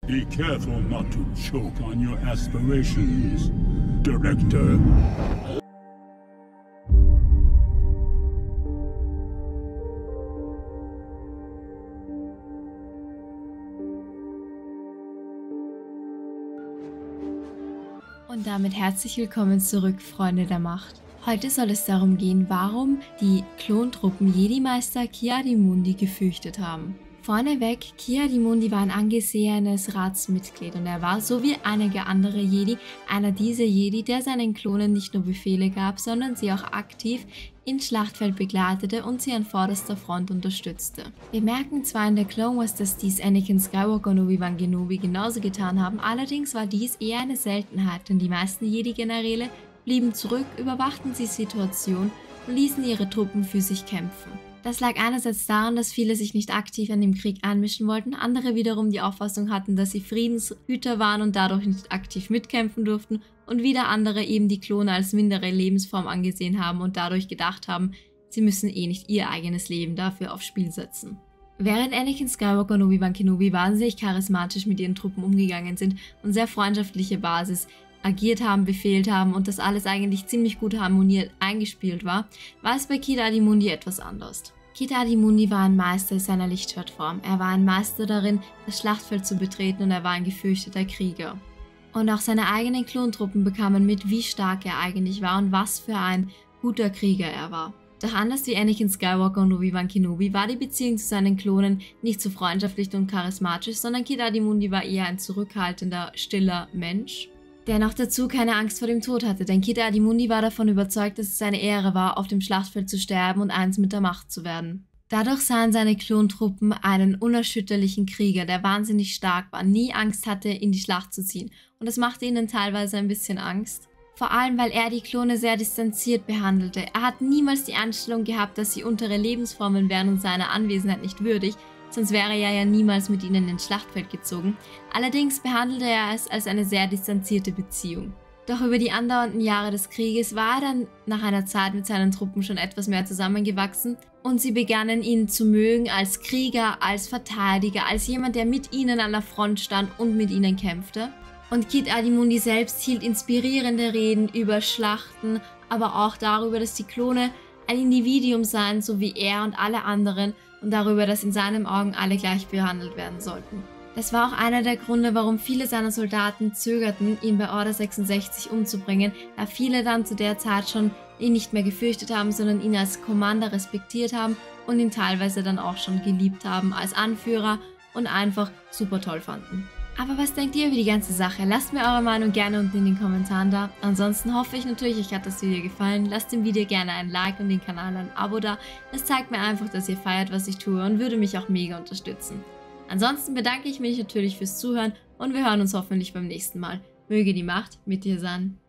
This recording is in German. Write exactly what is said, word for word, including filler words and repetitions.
Be careful not to choke on your aspirations, Director. Und damit herzlich willkommen zurück, Freunde der Macht. Heute soll es darum gehen, warum die Klontruppen Jedi-Meister Ki-Adi-Mundi gefürchtet haben. Vorneweg, Ki-Adi-Mundi war ein angesehenes Ratsmitglied und er war, so wie einige andere Jedi, einer dieser Jedi, der seinen Klonen nicht nur Befehle gab, sondern sie auch aktiv ins Schlachtfeld begleitete und sie an vorderster Front unterstützte. Wir merken zwar in der Clone Wars, dass dies Anakin Skywalker und Obi-Wan Kenobi genauso getan haben, allerdings war dies eher eine Seltenheit, denn die meisten Jedi-Generäle blieben zurück, überwachten die Situation und ließen ihre Truppen für sich kämpfen. Das lag einerseits daran, dass viele sich nicht aktiv an dem Krieg einmischen wollten, andere wiederum die Auffassung hatten, dass sie Friedenshüter waren und dadurch nicht aktiv mitkämpfen durften und wieder andere eben die Klone als mindere Lebensform angesehen haben und dadurch gedacht haben, sie müssen eh nicht ihr eigenes Leben dafür aufs Spiel setzen. Während Anakin Skywalker und Obi-Wan Kenobi wahnsinnig charismatisch mit ihren Truppen umgegangen sind und sehr freundschaftliche Basis agiert haben, befehlt haben und das alles eigentlich ziemlich gut harmoniert eingespielt war, war es bei Ki-Adi-Mundi etwas anders. Ki-Adi-Mundi war ein Meister seiner Lichtschwertform, er war ein Meister darin, das Schlachtfeld zu betreten und er war ein gefürchteter Krieger. Und auch seine eigenen Klontruppen bekamen mit, wie stark er eigentlich war und was für ein guter Krieger er war. Doch anders wie Anakin Skywalker und Obi-Wan Kenobi war die Beziehung zu seinen Klonen nicht so freundschaftlich und charismatisch, sondern Ki-Adi-Mundi war eher ein zurückhaltender, stiller Mensch, der noch dazu keine Angst vor dem Tod hatte, denn Ki-Adi-Mundi war davon überzeugt, dass es seine Ehre war, auf dem Schlachtfeld zu sterben und eins mit der Macht zu werden. Dadurch sahen seine Klontruppen einen unerschütterlichen Krieger, der wahnsinnig stark war, nie Angst hatte, in die Schlacht zu ziehen. Und das machte ihnen teilweise ein bisschen Angst. Vor allem, weil er die Klone sehr distanziert behandelte. Er hat niemals die Einstellung gehabt, dass sie untere Lebensformen wären und seiner Anwesenheit nicht würdig, sonst wäre er ja niemals mit ihnen ins Schlachtfeld gezogen. Allerdings behandelte er es als eine sehr distanzierte Beziehung. Doch über die andauernden Jahre des Krieges war er dann nach einer Zeit mit seinen Truppen schon etwas mehr zusammengewachsen und sie begannen ihn zu mögen als Krieger, als Verteidiger, als jemand, der mit ihnen an der Front stand und mit ihnen kämpfte. Und Ki-Adi-Mundi selbst hielt inspirierende Reden über Schlachten, aber auch darüber, dass die Klone ein Individuum seien, so wie er und alle anderen, und darüber, dass in seinen Augen alle gleich behandelt werden sollten. Das war auch einer der Gründe, warum viele seiner Soldaten zögerten, ihn bei Order sechsundsechzig umzubringen, da viele dann zu der Zeit schon ihn nicht mehr gefürchtet haben, sondern ihn als Commander respektiert haben und ihn teilweise dann auch schon geliebt haben als Anführer und einfach super toll fanden. Aber was denkt ihr über die ganze Sache? Lasst mir eure Meinung gerne unten in den Kommentaren da. Ansonsten hoffe ich natürlich, euch hat das Video gefallen. Lasst dem Video gerne ein Like und den Kanal ein Abo da. Das zeigt mir einfach, dass ihr feiert, was ich tue und würde mich auch mega unterstützen. Ansonsten bedanke ich mich natürlich fürs Zuhören und wir hören uns hoffentlich beim nächsten Mal. Möge die Macht mit dir sein.